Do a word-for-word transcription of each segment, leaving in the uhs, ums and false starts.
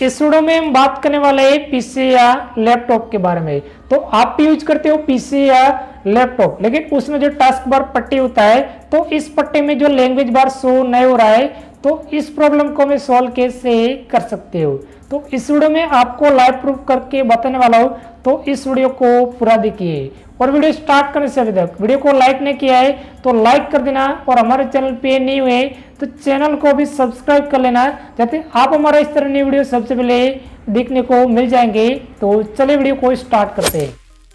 इस वीडियो में हम बात करने वाले हैं पीसी या लैपटॉप के बारे में। तो आप भी यूज करते हो पीसी या लैपटॉप, लेकिन उसमें जो टास्क बार पट्टी होता है तो इस पट्टी में जो लैंग्वेज बार शो नहीं हो रहा है, तो इस प्रॉब्लम को मैं सॉल्व कैसे कर सकते हो, तो इस वीडियो में आपको लाइव प्रूफ करके बताने वाला हूँ। तो इस वीडियो को पूरा देखिए और वीडियो स्टार्ट करने से अभी तक वीडियो को लाइक नहीं किया है तो लाइक कर देना, और हमारे चैनल पे नहीं हुए तो चैनल को भी सब्सक्राइब कर लेना, जाते आप हमारा इस तरह की वीडियो सबसे पहले देखने को मिल जाएंगे। तो चलिए वीडियो को स्टार्ट करते हैं।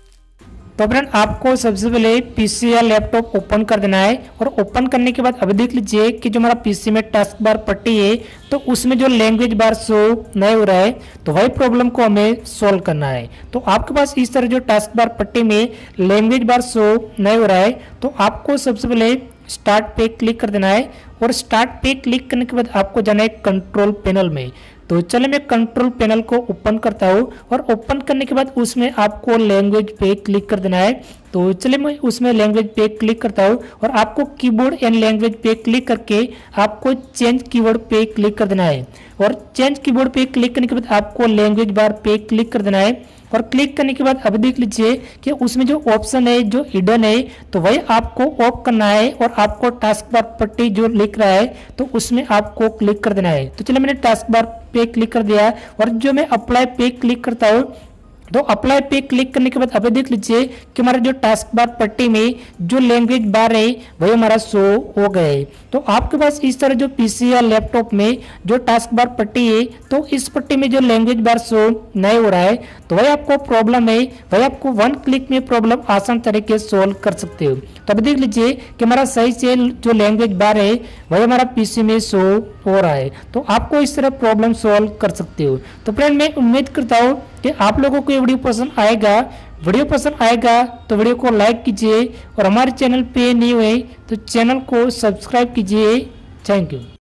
तो फ्रेंड, आपको सबसे पहले पीसी या लैपटॉप ओपन कर देना है, और ओपन करने के बाद अभी देख लीजिए कि जो हमारा पीसी में टास्क बार पट्टी है तो उसमें जो लैंग्वेज बार शो नहीं हो रहा है, तो वही प्रॉब्लम को हमें सॉल्व करना है। तो आपके पास इस तरह जो टास्क बार पट्टी में लैंग्वेज बार शो नहीं हो रहा है, तो आपको सबसे पहले स्टार्ट पे क्लिक कर देना है, और स्टार्ट पे क्लिक करने के बाद आपको जाना है कंट्रोल पैनल में। तो चलिए मैं कंट्रोल पैनल को ओपन करता हूँ, और ओपन करने के बाद उसमें आपको लैंग्वेज पे क्लिक कर देना है। तो चलिए मैं उसमें लैंग्वेज पे क्लिक करता हूँ, और आपको कीबोर्ड एंड लैंग्वेज पे क्लिक करके आपको चेंज कीवर्ड पे क्लिक कर देना है, और चेंज कीबोर्ड पे क्लिक करने के बाद आपको लैंग्वेज बार पे क्लिक कर देना है। और क्लिक करने के बाद अब देख लीजिए कि उसमें जो ऑप्शन है जो हिडन है तो वही आपको ऑफ करना है, और आपको टास्क बार पट्टी जो लिख रहा है तो उसमें आपको क्लिक कर देना है। तो चलिए मैंने टास्क बार पे क्लिक कर दिया, और जो मैं अप्लाई पे क्लिक करता हूँ तो अप्लाई पे क्लिक करने के बाद अब देख लीजिए कि हमारा जो टास्क बार पट्टी में जो लैंग्वेज बार है वही हमारा शो हो गए। तो आपके पास इस तरह जो पीसी या लैपटॉप में जो टास्क बार पट्टी है तो इस पट्टी में जो लैंग्वेज बार शो नहीं हो रहा है, तो वही आपको प्रॉब्लम है, वही आपको वन क्लिक में प्रॉब्लम आसान तरीके से सोल्व कर सकते हो। तो अब देख लीजिए कि हमारा सही से जो लैंग्वेज बार है वही हमारा पीसी में शो हो रहा है। तो आपको इस तरह प्रॉब्लम सोल्व कर सकते हो। तो फ्रेंड, मैं उम्मीद करता हूँ कि आप लोगों को ये वीडियो पसंद आएगा। वीडियो पसंद आएगा तो वीडियो को लाइक कीजिए, और हमारे चैनल पे नहीं हुए तो चैनल को सब्सक्राइब कीजिए। Thank you.